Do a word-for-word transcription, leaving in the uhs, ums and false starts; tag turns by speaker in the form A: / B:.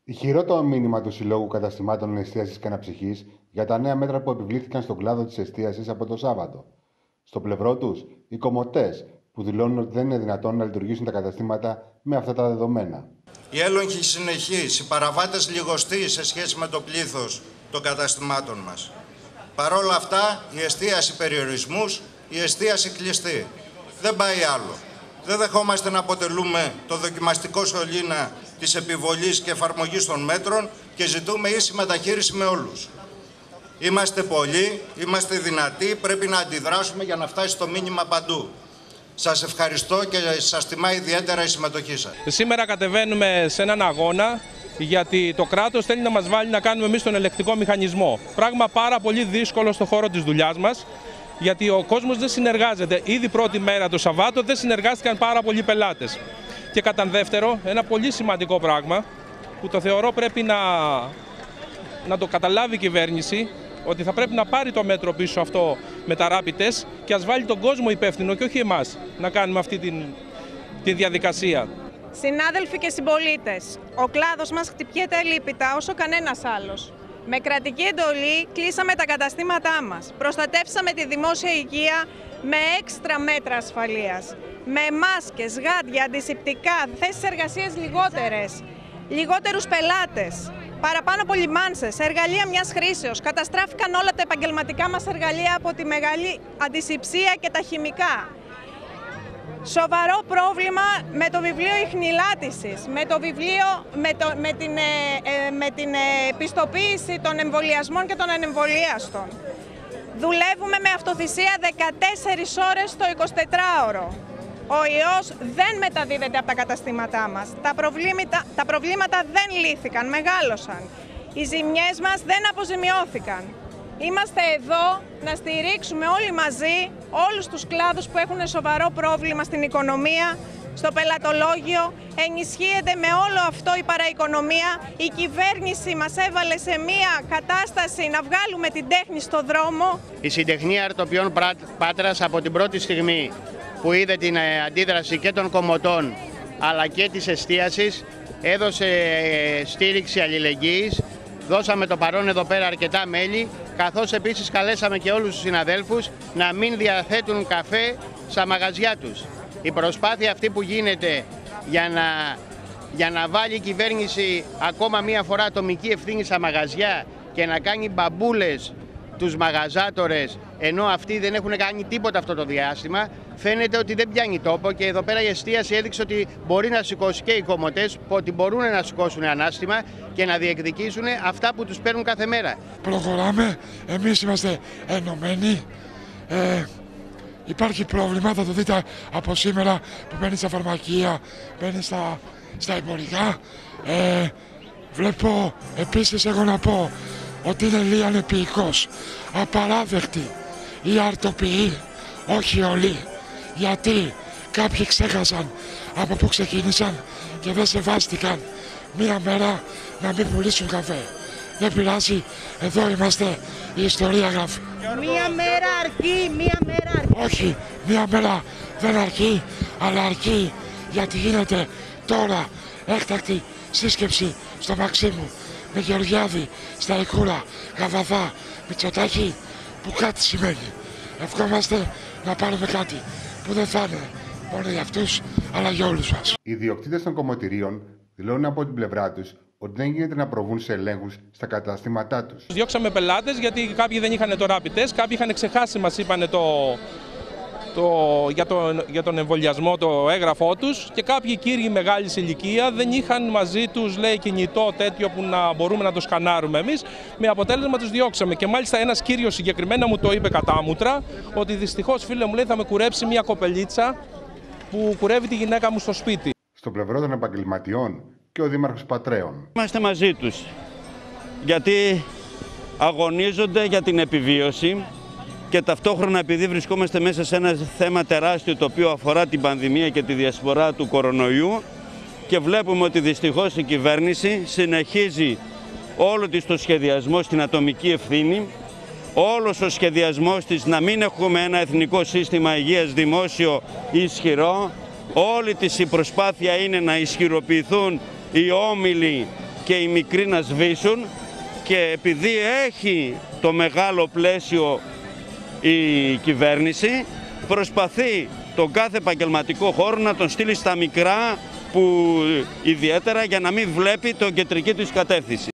A: Ηχηρό το μήνυμα του Συλλόγου Καταστημάτων Εστίασης και Αναψυχής για τα νέα μέτρα που επιβλήθηκαν στον κλάδο της εστίασης από το Σάββατο. Στο πλευρό τους, οι κομμωτές που δηλώνουν ότι δεν είναι δυνατόν να λειτουργήσουν τα καταστήματα με αυτά τα δεδομένα.
B: Η έλεγχη συνεχής, οι παραβάτες λιγοστοί σε σχέση με το πλήθος των καταστημάτων μας. Παρ' όλα αυτά, η εστίαση περιορισμούς, η εστίαση κλειστή. Δεν πάει άλλο. Δεν δεχόμαστε να αποτελούμε το δοκιμαστικό σωλήνα της επιβολής και εφαρμογής των μέτρων και ζητούμε ίση μεταχείριση με όλους. Είμαστε πολλοί, είμαστε δυνατοί, πρέπει να αντιδράσουμε για να φτάσει το μήνυμα παντού. Σας ευχαριστώ και σας τιμά ιδιαίτερα η συμμετοχή σας.
C: Σήμερα κατεβαίνουμε σε έναν αγώνα γιατί το κράτος θέλει να μας βάλει να κάνουμε εμείς τον ελεκτικό μηχανισμό. Πράγμα πάρα πολύ δύσκολο στο χώρο της δουλειάς μας, γιατί ο κόσμος δεν συνεργάζεται. Ήδη πρώτη μέρα το Σαββάτο δεν συνεργάστηκαν πάρα πολλοί πελάτες. Και κατά δεύτερο, ένα πολύ σημαντικό πράγμα που το θεωρώ πρέπει να, να το καταλάβει η κυβέρνηση, ότι θα πρέπει να πάρει το μέτρο πίσω αυτό με τα rapid test και ας βάλει τον κόσμο υπεύθυνο και όχι εμάς να κάνουμε αυτή τη τη διαδικασία.
D: Συνάδελφοι και συμπολίτες, ο κλάδος μας χτυπιέται αλίπητα όσο κανένας άλλος. Με κρατική εντολή κλείσαμε τα καταστήματά μας. Προστατεύσαμε τη δημόσια υγεία με έξτρα μέτρα ασφαλείας. Με μάσκες, γάντια, αντισηπτικά, θέσεις εργασίας λιγότερες, λιγότερους πελάτες, παραπάνω πολυμάνσες, εργαλεία μιας χρήσεως. Καταστράφηκαν όλα τα επαγγελματικά μας εργαλεία από τη μεγάλη αντισηψία και τα χημικά. Σοβαρό πρόβλημα με το βιβλίο ιχνηλάτησης, με, το βιβλίο, με, το, με, την, ε, ε, με την ε, πιστοποίηση των εμβολιασμών και των ανεμβολίαστων. Δουλεύουμε με αυτοθυσία δεκατέσσερις ώρες το εικοσιτετράωρο. Ο ιός δεν μεταδίδεται από τα καταστήματά μας. Τα προβλήματα, τα προβλήματα δεν λύθηκαν, μεγάλωσαν. Οι ζημιές μας δεν αποζημιώθηκαν. Είμαστε εδώ να στηρίξουμε όλοι μαζί όλους τους κλάδους που έχουν σοβαρό πρόβλημα στην οικονομία, στο πελατολόγιο. Ενισχύεται με όλο αυτό η παραοικονομία. Η κυβέρνηση μας έβαλε σε μια κατάσταση να βγάλουμε την τέχνη στο δρόμο.
E: Η Συντεχνία Αρτοπιών Πάτρας από την πρώτη στιγμή που είδε την αντίδραση και των κομμωτών αλλά και της εστίασης έδωσε στήριξη αλληλεγγύης. Δώσαμε το παρόν εδώ πέρα αρκετά μέλη, καθώς επίσης καλέσαμε και όλους τους συναδέλφους να μην διαθέτουν καφέ στα μαγαζιά τους. Η προσπάθεια αυτή που γίνεται για να, για να βάλει η κυβέρνηση ακόμα μία φορά ατομική ευθύνη στα μαγαζιά και να κάνει μπαμπούλες τους μαγαζάτορες, ενώ αυτοί δεν έχουν κάνει τίποτα αυτό το διάστημα, φαίνεται ότι δεν πιάνει τόπο και εδώ πέρα η εστίαση έδειξε ότι μπορεί να σηκώσει και οι κομμωτές, ότι μπορούν να σηκώσουν ανάστημα και να διεκδικήσουν αυτά που τους παίρνουν κάθε μέρα.
F: Προχωράμε, εμείς είμαστε ενωμένοι. Ε, υπάρχει πρόβλημα, θα το δείτε από σήμερα που μπαίνει στα φαρμακεία, μπαίνει στα, στα εμπορικά. Ε, βλέπω, επίσης έχω να πω, ότι είναι λίγα ανεπιεικός, απαράδεκτη οι αρτοποιοί, όχι όλοι, γιατί κάποιοι ξέχασαν από πού ξεκίνησαν και δεν σεβάστηκαν μία μέρα να μην πουλήσουν καφέ. Δεν πειράζει, εδώ είμαστε, η ιστορία γράφει.
G: Μία μέρα αρκεί, μία μέρα αρκεί.
F: Όχι, μία μέρα δεν αρκεί, αλλά αρκεί γιατί γίνεται τώρα έκτακτη σύσκεψη στο Μαξίμου με Γεωργιάδη, στα Ικούρα, Καβαδά, Μητσοτάκη, που κάτι σημαίνει. Ευχόμαστε να πάρουμε κάτι που δεν θα είναι μόνο για αυτούς, αλλά για όλους μας.
A: Οι ιδιοκτήτες των κομμωτηρίων δηλώνουν από την πλευρά τους ότι δεν γίνεται να προβούν σε ελέγχους στα καταστήματά τους.
C: Διώξαμε πελάτες γιατί κάποιοι δεν είχαν το rapid test, κάποιοι είχαν ξεχάσει, μας είπανε το... Το, για, τον, για τον εμβολιασμό το έγγραφό τους και κάποιοι κύριοι μεγάλης ηλικία δεν είχαν μαζί τους, λέει, κινητό τέτοιο που να μπορούμε να το σκανάρουμε εμείς, με αποτέλεσμα τους διώξαμε. Και μάλιστα ένας κύριος συγκεκριμένα μου το είπε κατάμουτρα ότι δυστυχώς, φίλε μου, λέει, θα με κουρέψει μια κοπελίτσα που κουρεύει τη γυναίκα μου στο σπίτι.
A: Στο πλευρό των επαγγελματιών και ο Δήμαρχος Πατρέων.
H: Είμαστε μαζί τους γιατί αγωνίζονται για την επιβίωση και ταυτόχρονα επειδή βρισκόμαστε μέσα σε ένα θέμα τεράστιο το οποίο αφορά την πανδημία και τη διασπορά του κορονοϊού και βλέπουμε ότι δυστυχώς η κυβέρνηση συνεχίζει όλο της το σχεδιασμό στην ατομική ευθύνη, όλος ο σχεδιασμός της να μην έχουμε ένα εθνικό σύστημα υγείας δημόσιο ισχυρό, όλη της η προσπάθεια είναι να ισχυροποιηθούν οι όμιλοι και οι μικροί να σβήσουν, και επειδή έχει το μεγάλο πλαίσιο η κυβέρνηση, προσπαθεί τον κάθε επαγγελματικό χώρο να τον στείλει στα μικρά, που ιδιαίτερα για να μην βλέπει τον κεντρική της κατεύθυνση.